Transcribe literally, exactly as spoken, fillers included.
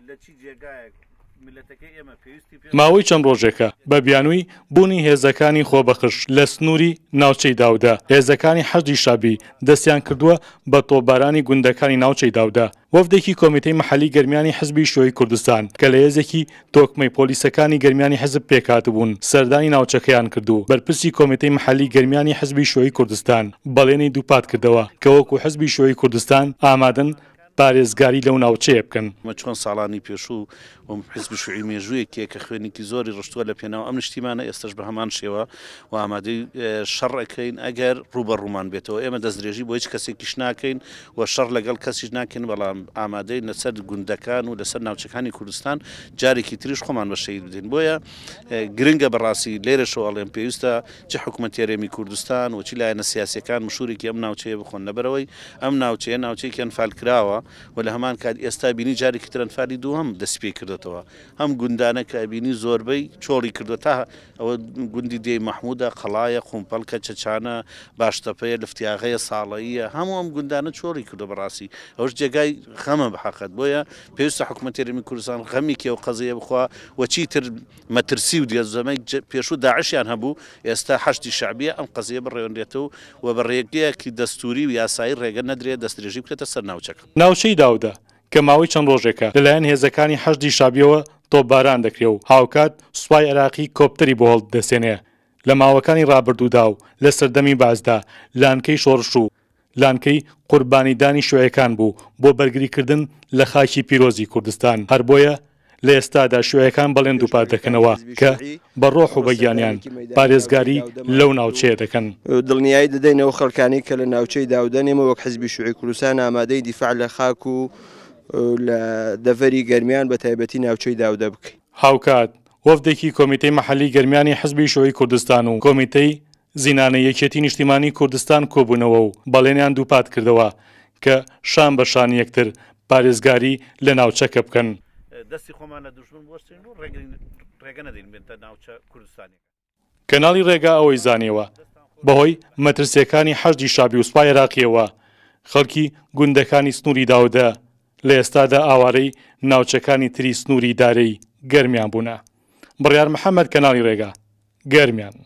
ماوەی چەند ڕۆژێکە بە بیانووی بوونی هێزەکانی خۆبەخش لە سنووری ناوچەی داودا هێزەکانی حەشدی شابی دەستیان کردووە بە تۆپبارانی گوندەکانی ناوچەی داودا. وەفدێکی کۆمیتەی مەحەلی گەرمیانی حزبی شۆی کوردستان کە لە هێزێکی تۆکمەی پۆلیسەکانی گەرمیانی حزب پێکهاتبوون سەردانی ناوچەکەیان کردو. بەرپرسی کۆمیتەی مەحەلی گەرمیانی حزبی شۆی کوردستان بەڵێنەی دووپات کردەوە کە وەکو حزبی شۆی کوردستان ئامادەن پارێزگاری لەو ناوچەیە بکەن. مە چۆن ساڵانی پێشوو و حزب شوعی مێژوویەکێ کە خوێنێکی زۆری ڕشتووە لە پێناو ئەم نیشتیمانە ئێستش بە هەمان شێوە و ئامادەی شەڕەکەین ئەگەر ڕوبە ڕوومان بێتەوە. ئێمە دەستدرێژی بۆ هیچ کەسێکیش ناکەین و شەڕ لەگەڵ کەسیش ناکەین، بەڵام ئامادەی لەسەر گوندەکان و لەسەر ناوچەکانی کوردستان جارێکی تریش خۆمان بە شەید بدەین. بۆیە گرنگە بەڕاستی لێرەشەوە ئەڵێم پێویستە چ حکوومەتی هەرێمی کوردستان و چی لایەنە سیاسیەکان مشورێکی ئەم ناوچەیە بخۆن لەبەرەوەی ئەم ناوچەیە ناوچەیەکی ئەنفال کراوە و لە هەمان کات ئێستا بینی جارێکی تر ئەنفالی دووهەم دەست پێ کردێتەوە. هەم گوندانە کە بینی زۆربەی چۆڵی کردو تا ئەوە گوندی دێ مەحموودە، قەڵایە، خومپەڵکە، چەچانە، باشتەپەیە، لفتیاغەیە، ساڵەیە، هەموو ئەم گوندانە چۆڵی کردو بەڕاستی. ئەوش جێگای خەمە بەحەقەت. بۆیە پێویستە حکوومەتی هەرێمی کوردستان غەمێکی ئەو قەزەیە بخوا و چیتر مەترسی و دیێزەمەی پێشوو داعشیان هەبوو ئێستا حەشتی شعبیە ئەم قەزەیە بڕێوەندرێتەوە و بە ڕێگەیەکی دەستوری و یاسایی ڕێگە نەدرێت دەستدرێژی بکرێتە سەر ناوچەکە. ناوچەی داودا کە ماوەی چەند ڕۆژێکە لەلایەن هێزەکانی حەشدی شابیەوە تۆپباران دەکرێ و هاوکات سوپای عێراقی کۆپتەری بۆ هەڵدەسێنێ. لە ماوەکانی ڕابردوودا و لە سەردەمی بازدا لانکەی شۆڕش و لانکەی قوربانیدانی شوێیەکان بوو بۆ بەرگریکردن لە خاکی پیرۆزی کوردستان. هەر بۆیە لە ئێستادا شوێیەکان بەڵێن دووپات دەکەنەوە کە بە ڕۆح و بەگیانیان پارێزگاری لەو ناوچەیە دەکەن. دڵنیایی دەدەینەوە خەڵکانی کە لە ناوچەی داودەنێمە وەک حزبی شوعی کوردستان ئامادەی دیفاع لە خاک و لە دەڤەری گەرمیان بە تایبەتی ناوچەی داودە بکەین. هاوکات وەفدێکی کۆمیتەی مەحەلی گەرمیانی حزبی شۆی کوردستان و کۆمیتەی زینانە یەکێتی نیشتیمانی کوردستان کۆبوونەوە و بەڵێنیان دووپات کردەوە کە شان بە شان یەکتر پارێزگاری لە ناوچەکە بکەن. دەستی خۆمان لە دوژمن بوەستین و ڕێگە نەدەین بێتە ناوچە کوردستانی. کەناڵی ڕێگا ئەوەی زانیەوە بەهۆی مەترسیەکانی حەشدی شابی و سوپای عێراقیەوە خەڵکی گوندەکانی سنووری داودە لە ئێستادا ئاوارەی ناوچەکانی تری سنووری دارەی گەرمیان بوونە. بڕیار محەممەد کەناڵی ڕێگا گەرمیان.